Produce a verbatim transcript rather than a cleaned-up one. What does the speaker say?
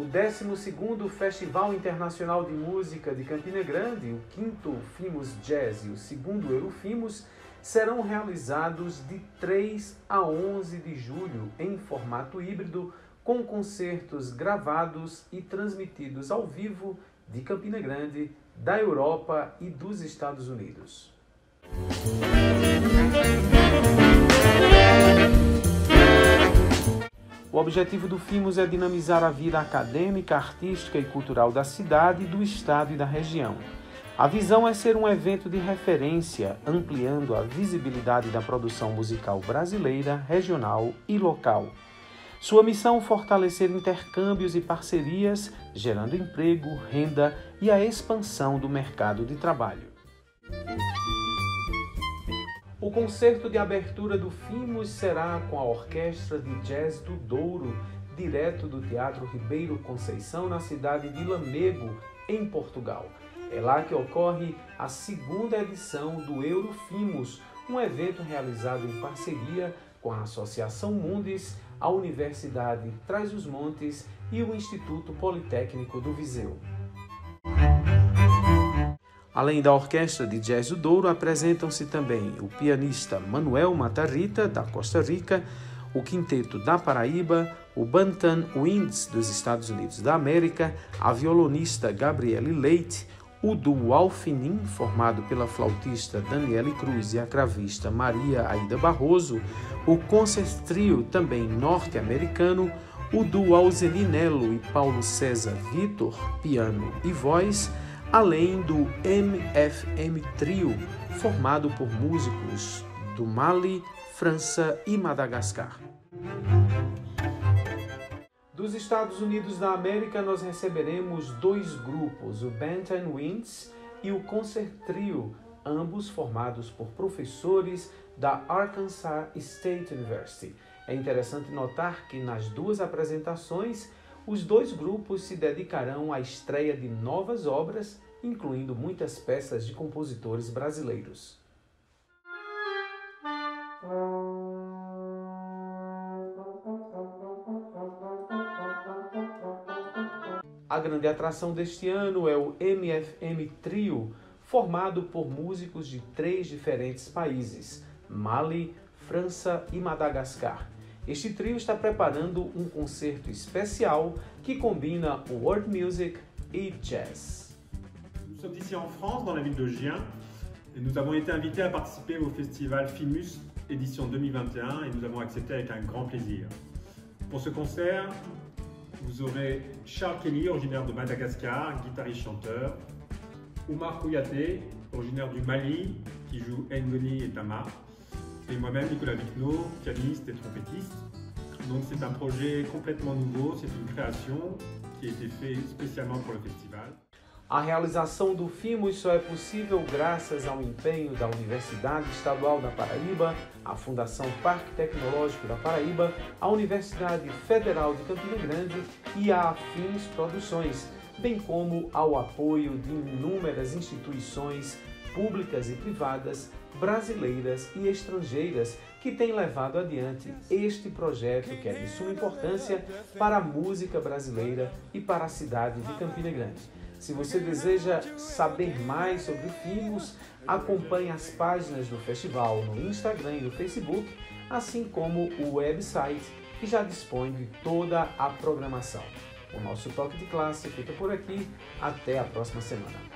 O décimo segundo Festival Internacional de Música de Campina Grande, o quinto Fimos Jazz e o segundo Eurofimos, serão realizados de três a onze de julho em formato híbrido, com concertos gravados e transmitidos ao vivo de Campina Grande, da Europa e dos Estados Unidos. O objetivo do Fimos é dinamizar a vida acadêmica, artística e cultural da cidade, do estado e da região. A visão é ser um evento de referência, ampliando a visibilidade da produção musical brasileira, regional e local. Sua missão é fortalecer intercâmbios e parcerias, gerando emprego, renda e a expansão do mercado de trabalho. O concerto de abertura do Fimos será com a Orquestra de Jazz do Douro, direto do Teatro Ribeiro Conceição, na cidade de Lamego, em Portugal. É lá que ocorre a segunda edição do Eurofimos, um evento realizado em parceria com a Associação Mundis, a Universidade Trás-os-Montes e o Instituto Politécnico do Viseu. Além da Orquestra de Jazz do Douro, apresentam-se também o pianista Manuel Matarrita, da Costa Rica, o Quinteto da Paraíba, o Bantam Winds, dos Estados Unidos da América, a violonista Gabriele Leite, o duo Alfinim, formado pela flautista Daniele Cruz e a cravista Maria Aida Barroso, o Concert Trio, também norte-americano, o duo Alzelinello e Paulo César Vitor, piano e voz, além do M F M Trio, formado por músicos do Mali, França e Madagascar. Dos Estados Unidos da América, nós receberemos dois grupos, o Bantam Winds e o Concert Trio, ambos formados por professores da Arkansas State University. É interessante notar que nas duas apresentações, os dois grupos se dedicarão à estreia de novas obras, incluindo muitas peças de compositores brasileiros. A grande atração deste ano é o M F M Trio, formado por músicos de três diferentes países, Mali, França e Madagascar. Este trio está preparando um concerto especial que combina world music e jazz. Nous sommes ici en France, dans la ville de Gien, et nous avons été invités à participer au festival Fimus édition deux mille vingt et un et nous avons accepté avec un grand plaisir. Pour ce concert, vous aurez Charles Kelly, originaire de Madagascar, guitariste-chanteur, Oumar Kouyaté, originaire du Mali, qui joue Ngoni et Tama, et moi-même, Nicolas Vicno, pianiste et trompettiste. Donc c'est un projet complètement nouveau, c'est une création qui a été faite spécialement pour le festival. A realização do Fimos só é possível graças ao empenho da Universidade Estadual da Paraíba, a Fundação Parque Tecnológico da Paraíba, a Universidade Federal de Campina Grande e a Afins Produções, bem como ao apoio de inúmeras instituições públicas e privadas, brasileiras e estrangeiras, que têm levado adiante este projeto que é de suma importância para a música brasileira e para a cidade de Campina Grande. Se você deseja saber mais sobre o Fimos, acompanhe as páginas do festival no Instagram e no Facebook, assim como o website, que já dispõe de toda a programação. O nosso toque de classe fica por aqui. Até a próxima semana.